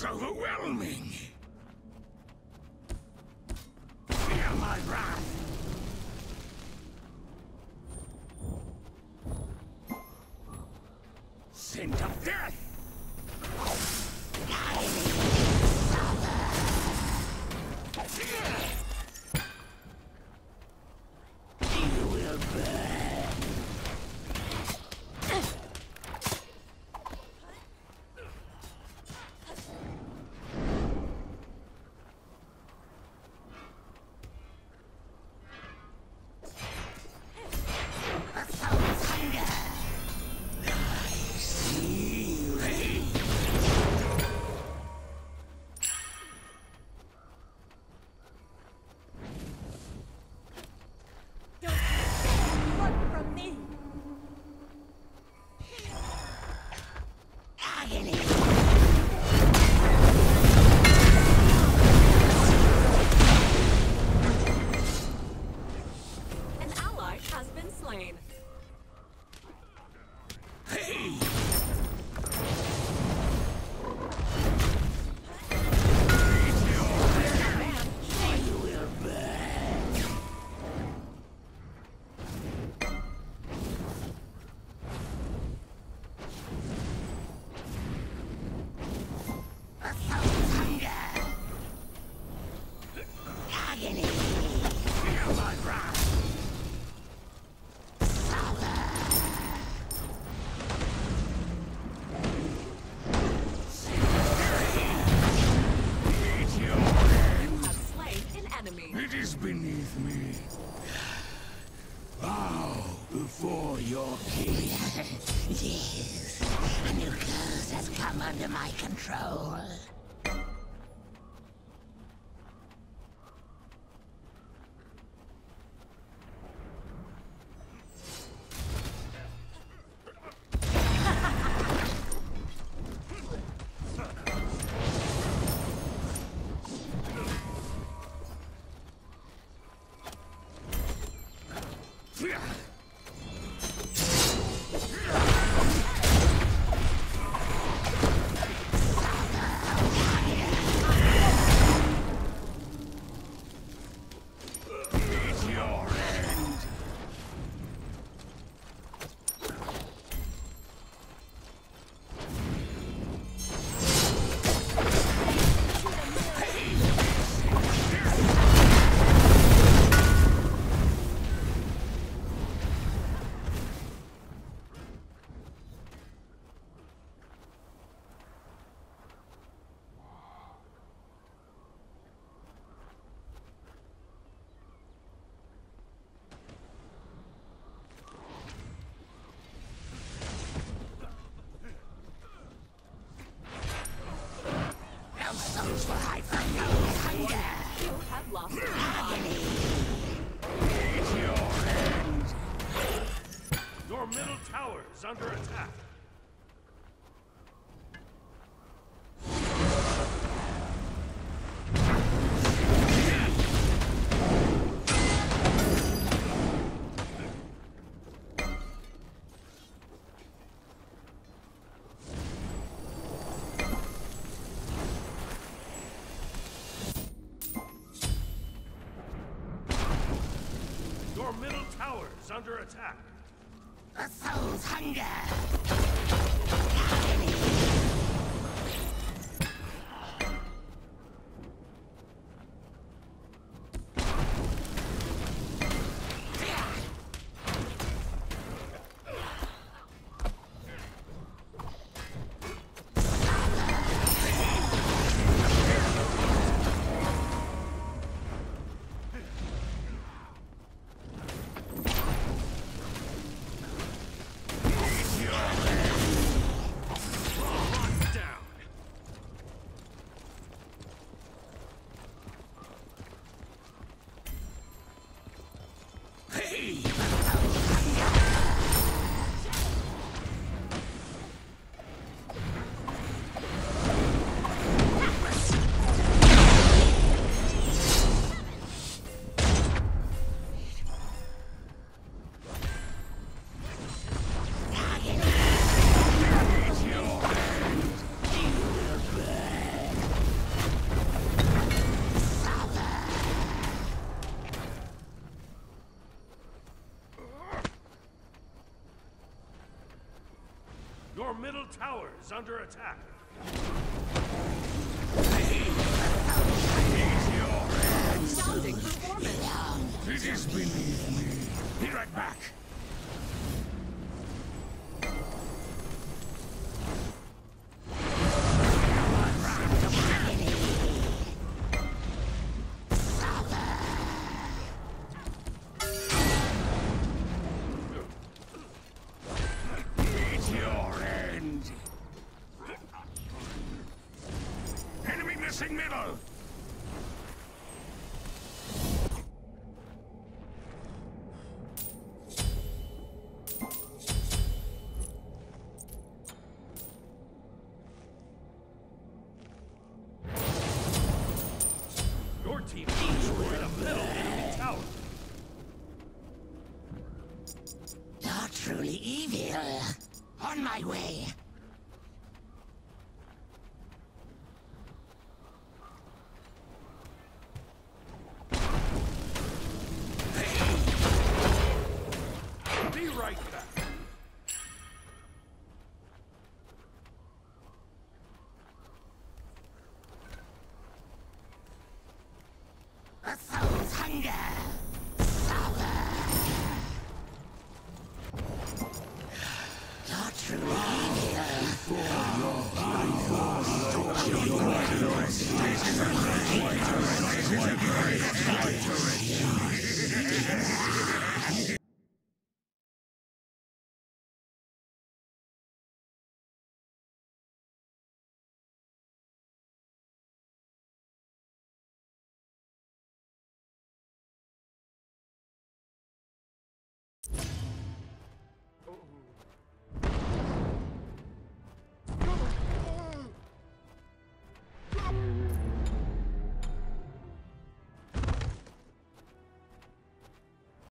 is overwhelming. Feel my wrath. Scent of death. You will burn. It is beneath me. Bow before your king. Yes, a new curse has come under my control. Souls will hide from no hunger. You have lost Agony. It's your end. Your middle tower is under attack. Your middle tower is under attack. The soul's hunger. It's your Your middle tower is under attack. Astounding performance. It is beneath me. Be right back. Meet your end. Enemy missing middle. Your team destroyed a middle enemy tower. You're truly evil. On my way. Be right back. A soul's hunger. Sour. You're truly evil.